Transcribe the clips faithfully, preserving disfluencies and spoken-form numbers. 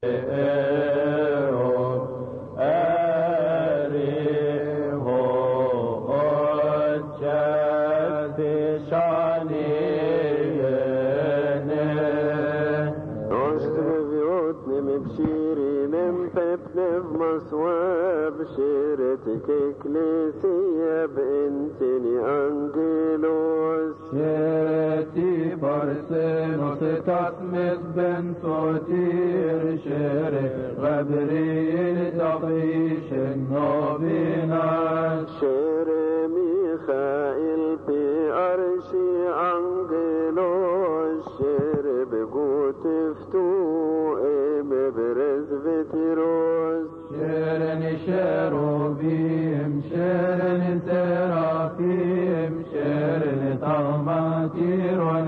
بشيرتك اكليسية بانتني انجلوس شيرتي برسنوس تصمت بن صوتير شير غبريل دقيش النوبينات شير ميخائيل في أرشي انجلوس شير بقوت فتوء ببرز بتروس شيرن شيروبيم شيرن سرافيم شيرن طماتيرون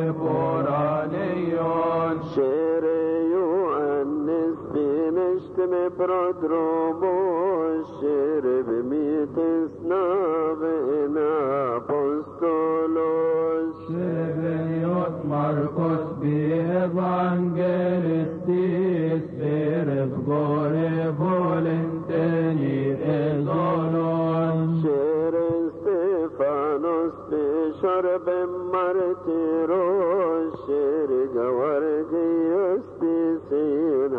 إبورانيون شير يؤنس بمشتم برودروبوس شير بميتسنا بإنا أبوستولوس شيرن يوت ماركوس بإيفانجيلستيس بيرف غوري فولنتيني إزولون شير ستيفانوس بشرب مارتيروس شير جوارجيوس بسين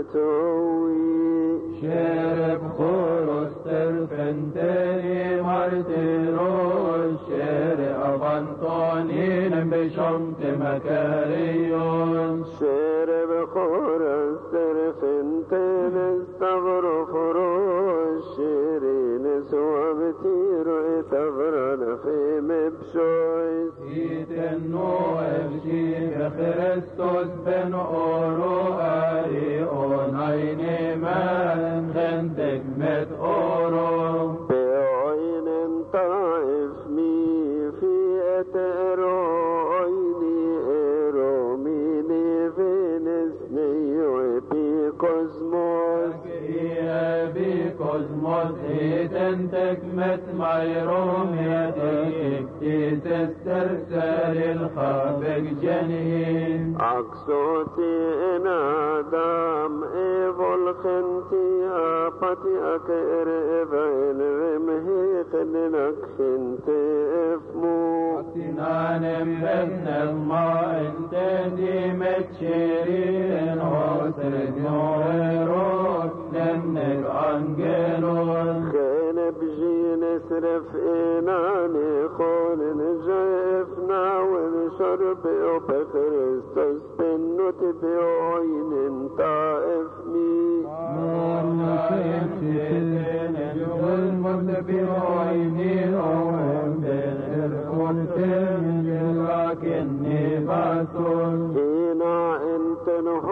هنتوي شير بخوروس ترفنتيني مارتيروس شير أفانتونين بشمت مكاريون شير بخورس ترفنتين استغرفروس شيرين سوابتيرو اتغرن في مبشويس إيتنو أبشي بخريستوس بن أورو أريون عيني من خندق مت أورو بعين طائف مي في أترو عيني إيرو ميني فينسني وبي كوزموس يا بي كوزموس إيتن تكمت مايروم يديك تسترسل الخافق جنين عكسوتي انادام ايفول خنتي ابتي اكير ابعين رمهي خننك خنتي افمو تنان بن الما انت دي متشيرين وسرد نوروك لنك انجلون خين بجي نسرف اناني خون نجيفنا ونشرب وبخريستوس بنوت بعين طائف مي مرمشين شتين المد بعيني اوهم بين الخلتين لكني باسون هنا انت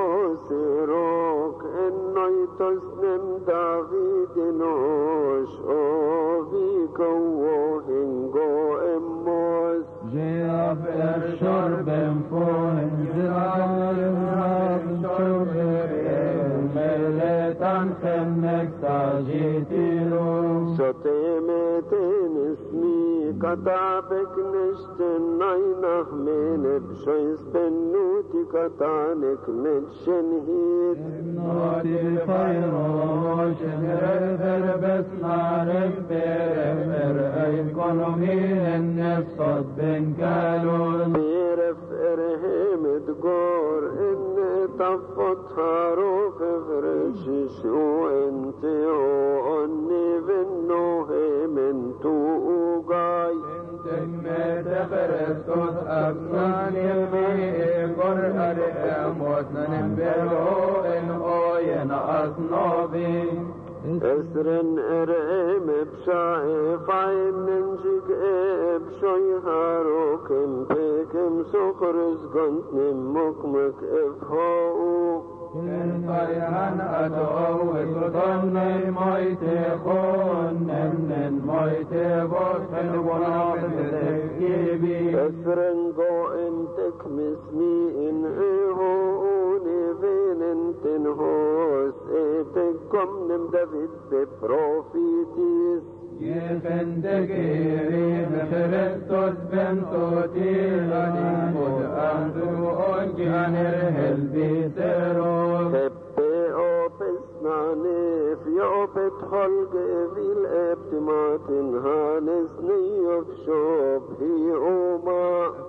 نحوسروك انو يتسلم دافيد نوش او فيكو وهنجو اموس جيب الشرب فون جراب شرب ملتان خنك ساجيتيرو شتيمتين اسمي كتابك نشتن عينه من بشويس بنوتي كتانك متشنهيد نوتي خيروش نرفر بس نعرف برفر ايكونومين النفصد بن كالون بيرف ارهم تقور ان طفت هاروف فرشش وانتي واني بنوه من توقاي انتك متخرستوس ابنان يمي قرأ رئموت ننبرو ان اوين اصنابي اسرن ارم بشايف عين ننجيك بشوي هاروكم بكم سخرز قنت نمكمك افهاو كن طيان اتعو اتضني مايتي خون نمن مايتي بوسن ونافذ تكيبي اسرن قو انتك مسمي ان ايهوني فين انتن هوس ايتكم نم دافيد ببروفيتيس يفندقيري بخريستوس بن صوتي غني مد أنتو أنجان الهل بيسرو تبي Hoppet Holge vil Eptimatin Hannes Nyov Shop Hi Oma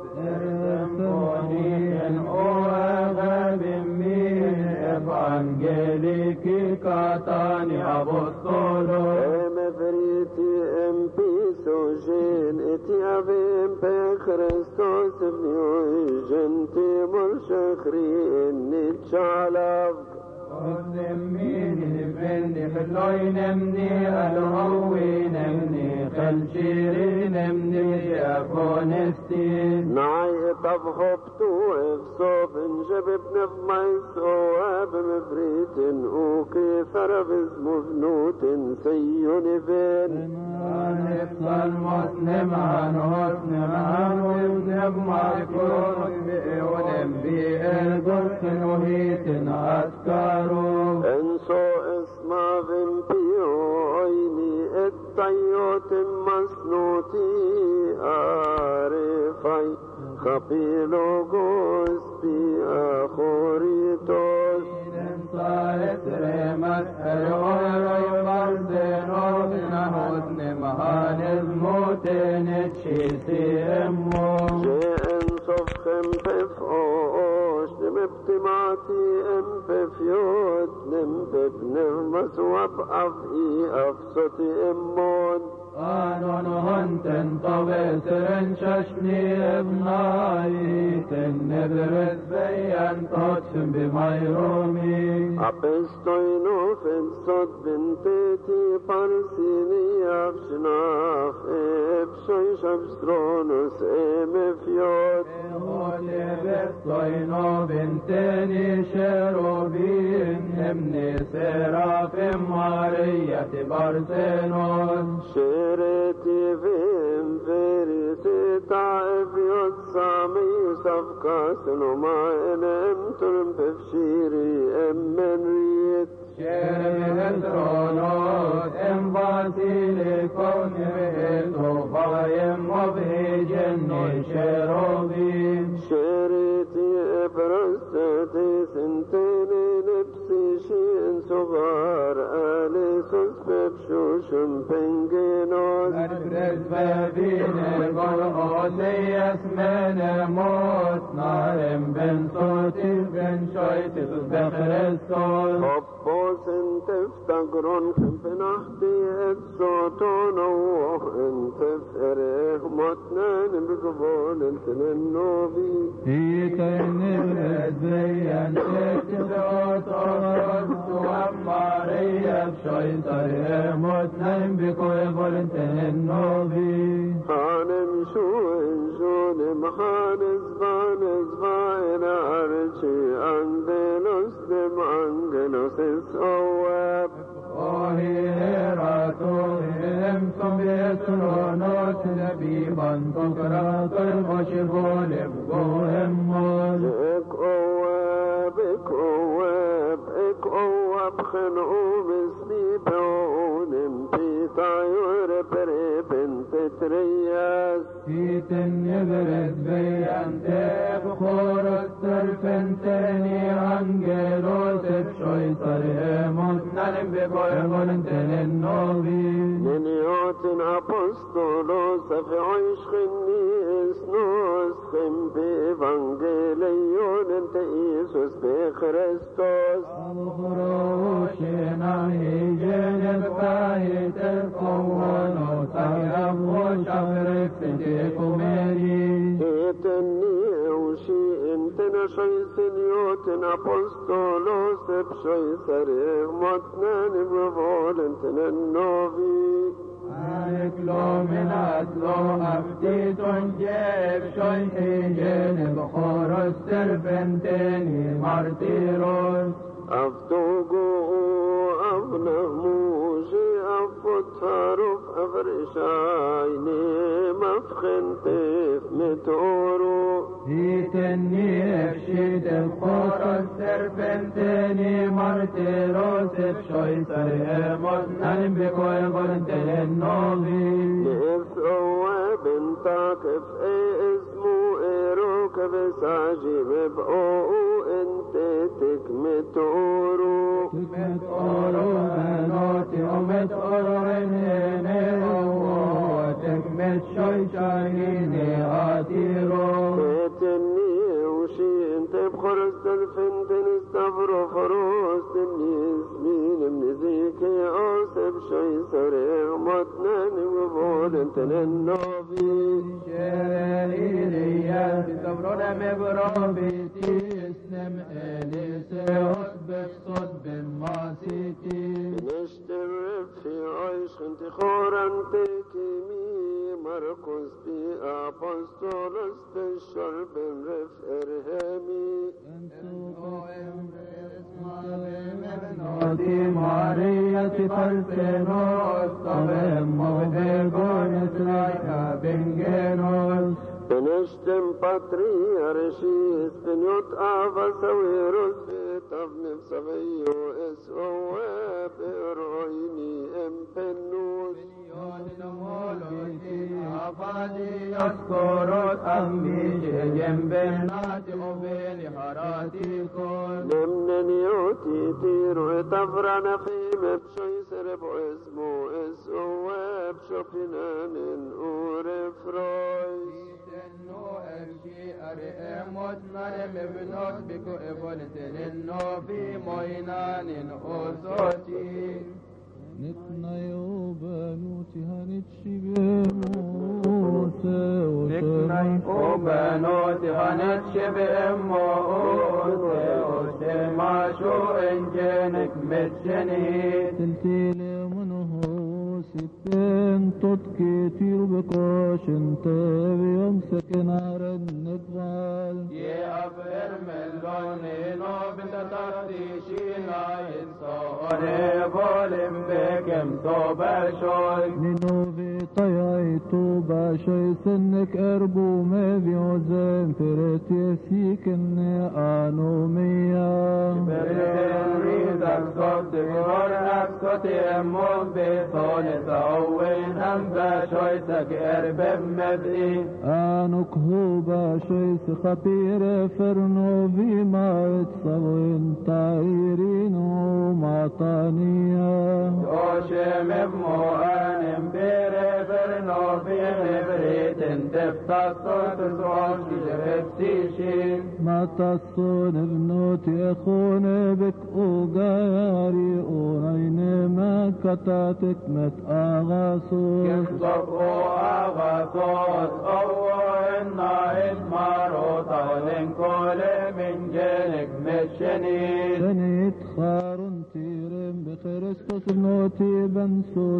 Symfonien oäven min evangeliki katani apostolo Eme veriti empisogen eti avem pe Christos vnioigen timur shachri nitchalav وزميني بني خلوي نمني الهوي نمني خلشيري نمني أفونستي نعي طبخبتو افصوب انجبب نفميس اواب مفريت اوكي ثربز مفنوت سيون بين نفصل مسلم عن حسن عن وزنب معكور ونبي القدس نهيت أذكاره انسو اسما فيمبيو عيني الطيوت مسنوتي عارفي خبيلو قوسبي اخوريتوس صارت رمت الغير مرزنو نهوتن مهانز موتن تشيسي امو جئن صفخم بفقوش نمبتماتي ام بفيوت نمبب نغمس وابقفي افصتي امون قانون هنتن طبسرن ششني ابنائي تنبرت بيان تطفن بميرومي Apestoino fensot benteti parsini afshnaf epshoy shabstronus emefiot Apestoino benteni sherobin emni serafim mariyat barsenos Shereti vim verisi ta'efiot sami safkasin uma enem turim befshiri emmen riyet Sherem tronos em basilikon veto bayem mobhejen sherobim Shereti ebrastati sinteni nipsi shin sugar alisus bebshushum penginos Adres bebine goloseyas mene mot narem ben sotis ben shoitis bechrestos Hoppos in teftagron kempenachti et sotono in teferech motnen bigvol intenen novi Iten zeyan tetisot oros Maria shoitar motnen bikoy volenten novi Hanem shu enjonem hanes vanes vaena archi angelos dem angelos is owab Ohi herato hem sombietronos lebiban tokrator moshvolem gohem mol ek owab ek owab ek owab khnu misli baunim pita yore pere pentetriyas Iten neberet beyante bkhoros terfenteni angelos epshoitar emot nalim bekoy volenten novi Niniot in apostolos afeoish khni esnos khim be evangelion ente Isus be Christos Alkhroshena hijen bayit القوان وطيب وشفرك تكمري Eteni eushi intena shoysen yoten apostolos epshoyser motnen bvolenten novi Aleklo min atlo aftiton jeb shoy hijen bkhoros serpenteni martiros Aftogo avnamuji afotharuf afrishayne mafkhentef metoro Itenni efshid الخورس serpenteni martiros epshoyser emot nalim bekoy volenten novi لإثواب تقف اسمه إيروك بساجي ببقو انت تكمت أورو تكمت أورو بنوتي مت أورنيني وواتك مت شوي شاهيني آتيرو بيتني وشي انت بخرست الفنت نستفر خروست النسمين من ذيكي أوسب شي سريع متنان وبول انت للنوبي شريري يا تبرون مبروبيتي اسلم إليسي أصبح صد بماسيتي نشترب في عيش انت خورا تكيمي مرقس بي أبوستولس بالشرب رف إرهامي نوتي ماريا فرسينوس طبم وبيقونس رايحة بنجينوس بنشتم باتريارشيس بنيوت آفا سويروس بيتف نفسويو اسو بيرويني امبنوس يذكرون أمي جنبنات أبين حراتكم نمن يوتي تيرو تفرن في مبشوي سرب اسمو اسو بشوبينان أورفرويس إنه أمشي أرئمت نرم بنوت بكو إبولت إنه في موينان أوسوتي نتنا يوبانوتي هنتشي بموسى نتنا يوبانوتي هنتشي بموسى وسما شو إنجنك متشني تلتيل منه ستين توت كتير بقاش انت بيمسك نار النقال يا أبر من لوني نو بنتتاتيشي لاين صوري بولم بكم صوبشوي نينو في طيعي توبا شي سنك اربو مذي وزين فرت يسيك اني انو مياه برين ريزك صوت بورنك صوت امون بصول سوين ام بشويتك اربب مدئي انو كهوبا شي سخبير فرنو في ما يتصوين طايرين ومعطانية وشم بمؤن بير فرنو في غبريت انتفتا صوت صوت جرب سيشين ما تصون بنوتي اخون بك اوغاري اونين ما كتاتك مت اغاصوص يصدق اغاصوص او انا ادمارو طالن كل من جنك مشنيد سنيت خارون تيرم بخريستوس بنوتي بنسو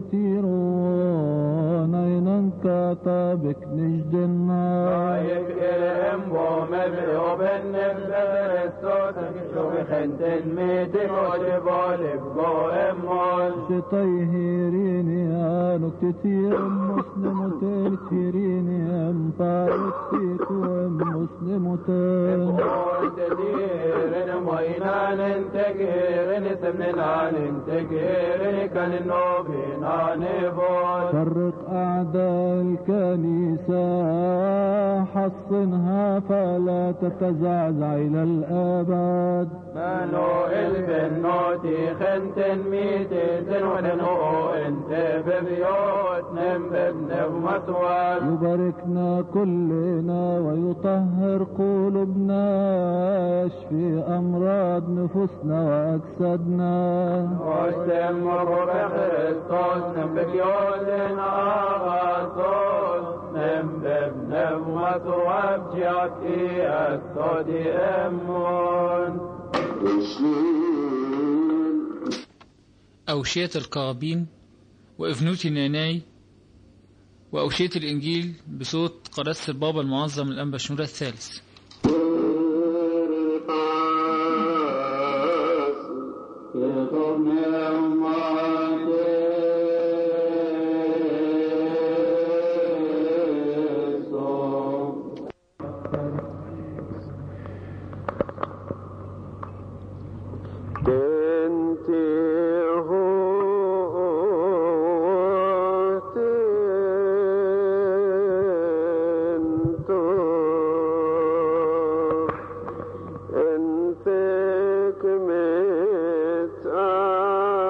تيرون اينن كتابك نجد النار رايك الام ومبلو بالنفس برستوسك شو بخنت الميتك وجبالك جو امون شطيهيريني انو كتير مسلم وتلتيريني ام فارس فيكو ام مسلم وتل تديرن موينان انتكيرن سمنان انتكيرن كان النوبينان بول فرق اعداء الكنيسة حصنها فلا تتزعزع الى الابد مانو البنوتي خنتن ميتين وننو انت ببيوت نم ببن بمسوات يباركنا كلنا ويطهر قلوبنا يشفي امراض نفوسنا واجسادنا واستمر بخريستوس نم ببيوت اغاصوس نم ببن بمسوات جاكي الصدي امون أوشية القرابين وإفنوتي ناناي وأوشية الإنجيل بصوت قداسة البابا المعظم الأنبا شنودة الثالث. انت كمت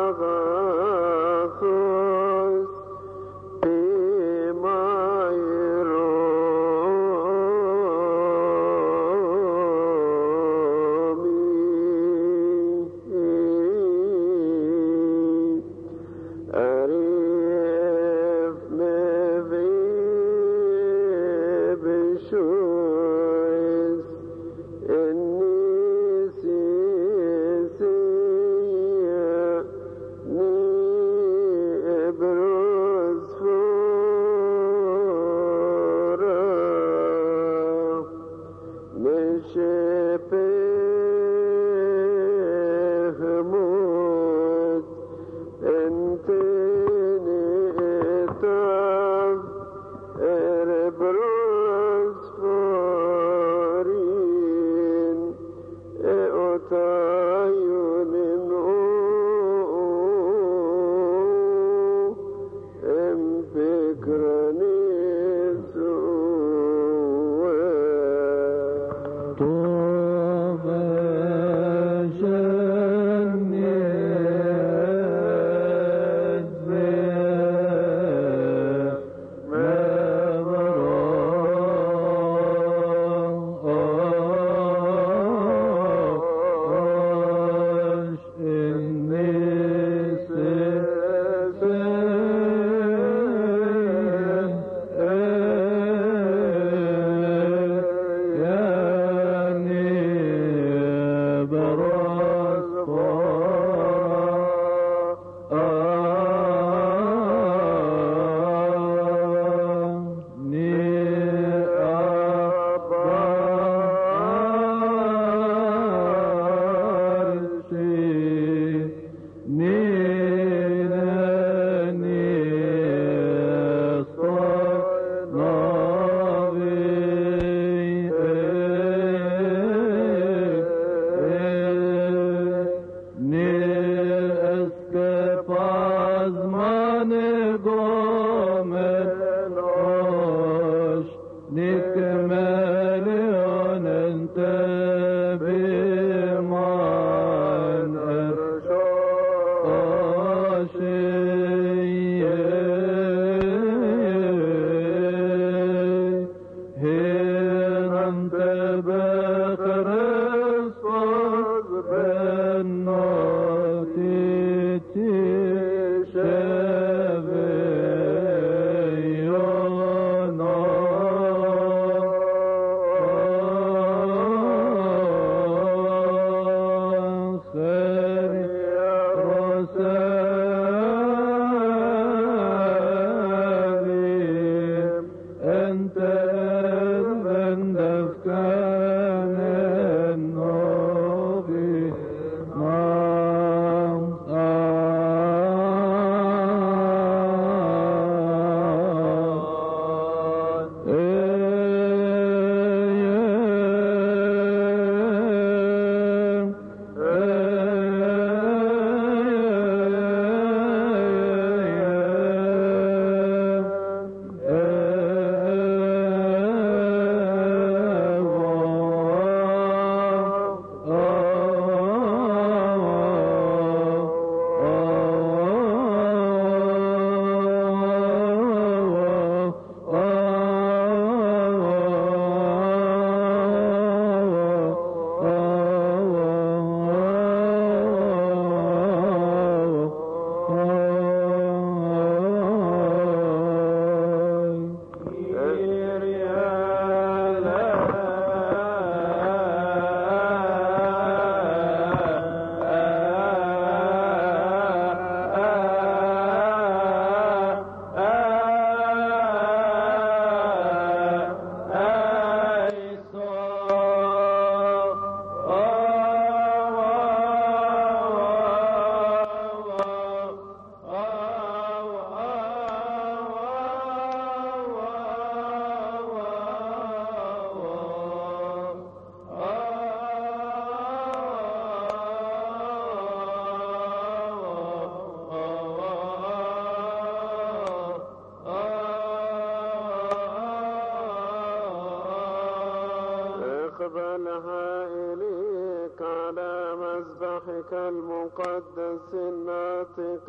المقدس الناطق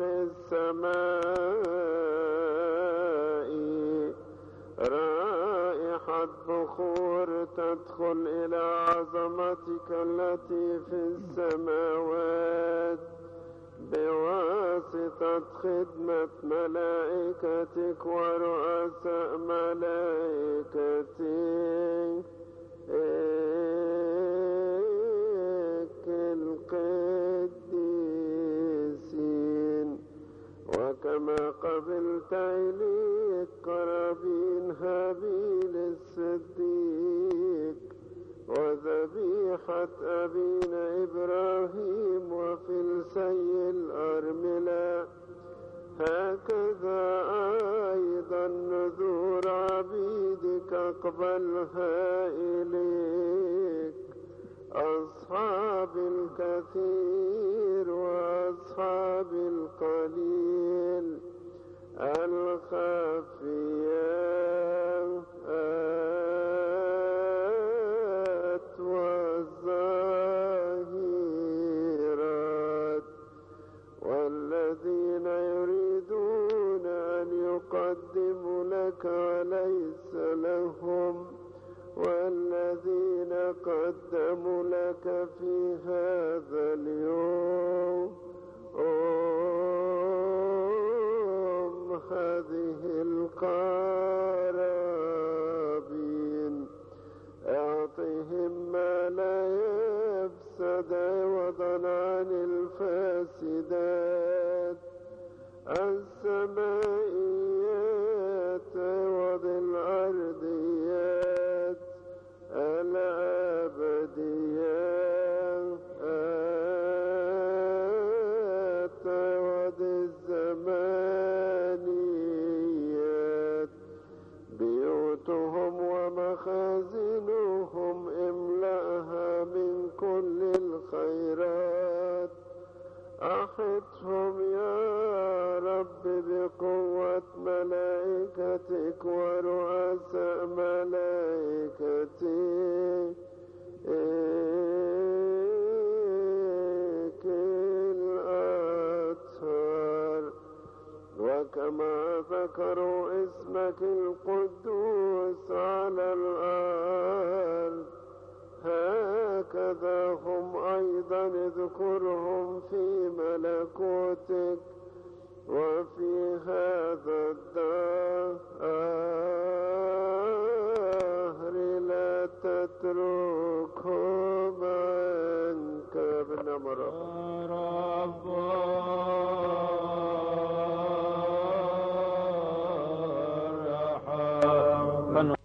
السمائي رائحة بخور تدخل إلى عظمتك التي في السماوات بواسطة خدمة ملائكتك ورؤساء ملائكتك القديسين. وكما قبلت إليك قرابين هابيل الصديق وذبيحة أبينا إبراهيم وفلسي الأرملة هكذا أيضا نذور عبيدك اقبلها إليك أصحاب الكثير وأصحاب القليل الخفيات والظاهرات والذين يريدون أن يقدموا لك وليس لهم والذين قدموا لك في هذا اليوم أم هذه القرابين أعطهم ما لا يفسد عوضا عن الفاسدات السمائيات عوض الأرضيات الأبديات عوض الزمانيات بيوتهم ومخازنهم املأها من كل الخيرات أحطهم يا رب بقوة ملائكتك ورؤساء ملائكتك الأطهار. وكما ذكروا اسمك القدوس على الأرض هكذا هم أيضا اذكرهم في ملكوتك وفي هذا الدهر لا تتركهم عنك بنمر رب الرحمن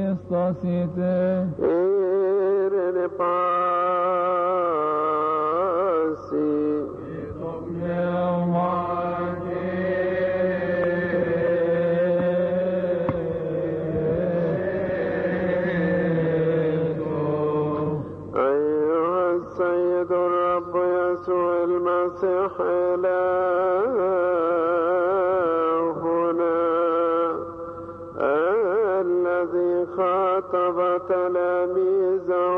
estasite. Irene pasi. أيها السيد الرب يسوع المسيح إلهنا الذي خاطب تلاميذه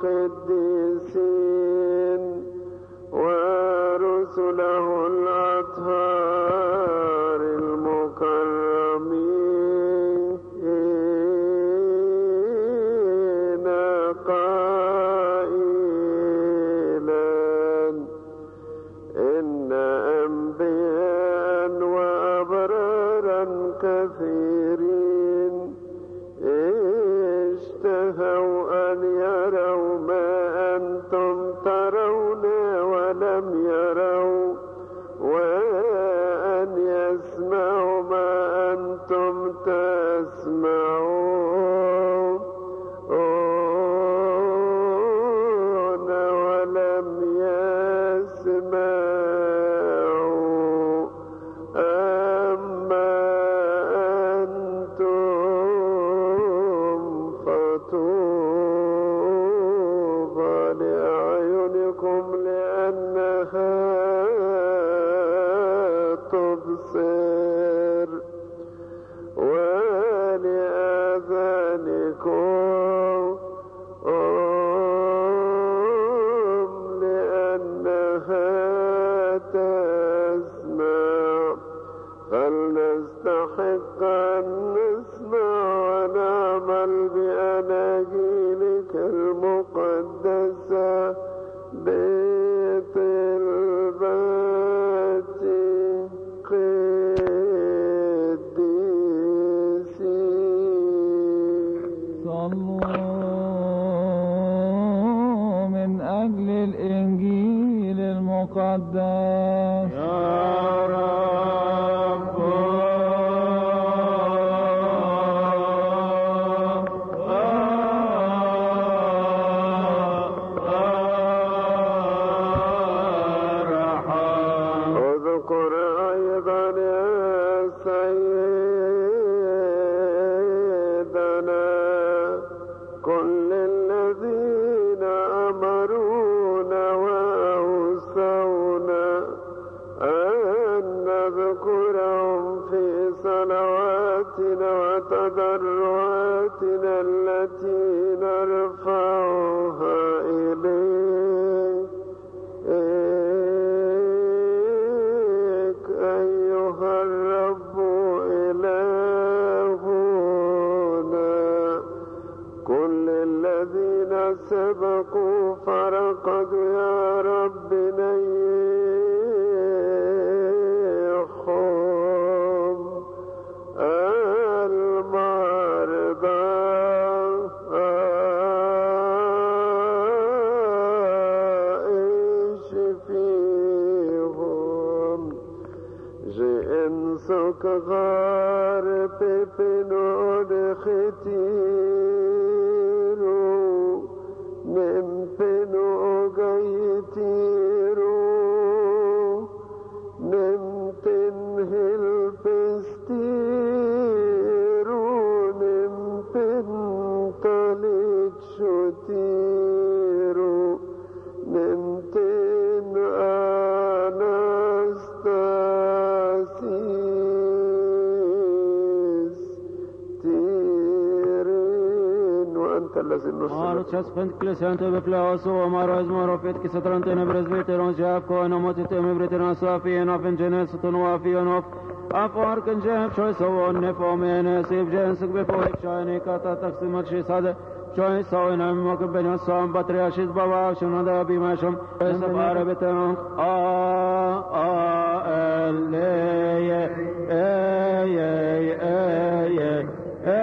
القديسين ورسله الأطهار المكرمين قائلا إن أنبياء وأبرارا كثيرين اشتهوا أن يروا ما أنتم ترون ولم يروا وأن يسمعوا ما أنتم تسمعون ولم يسمعوا أما أنتم فطوبى لأعينكم لأنها تبصر ولآذانكم لأنها تسمع فلنستحق أن نسمع ونعمل بأناجيلك المقدسة بطلبات قديسين. صلوا من أجل الإنجيل المقدس. يا رب اذكر أيضا يا سيدنا كل الذين أمرونا وأوصونا أن نذكرهم في صلواتنا وتضرعاتنا التي نرفعها إليك أيها الرب إلهنا. كل الذين سبقوا فرقدوا يا رب نيحهم المرضى اشفيهم جئن سكغار ببنون ختيرو نمبنو غيتيرو نمتنهل بستيرو نمتن تلك شتيرو نمتن أنستاسيس تيرين وأنت الذي Maro نصرت. čas pent klesante beplaoso maro ez maro pet kisatrante ne brezveteron jaf ko na motit me breteron safi en afen genes ton wafi en of afar kan jaf choy so ne fomen sib gen suk be poik chane kata taksim akshi sad choy so en am mok ben sam patriashis baba shona da bimasham es bare beteron a a el ye e ye e ye e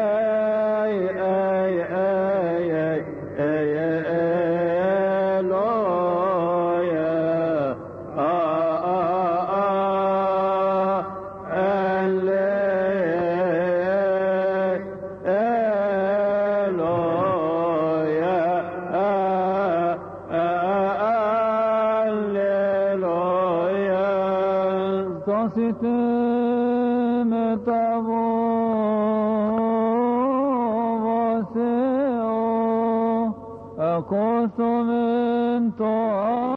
تاسيتم تابو واسعو أكوث من تو